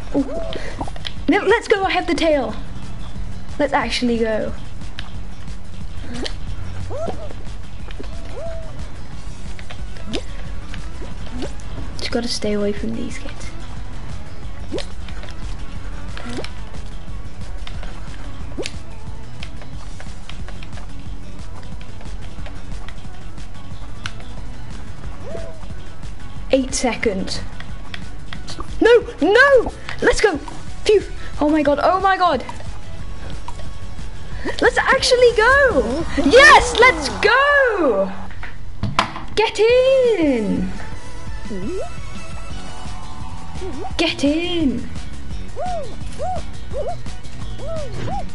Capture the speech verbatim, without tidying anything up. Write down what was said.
Ooh. No, let's go. I have the tail. Let's actually go. Just gotta stay away from these kids. Eight seconds. No, no! Let's go! Phew! Oh my god, oh my god! Let's actually go! Yes, let's go! Get in! Get in!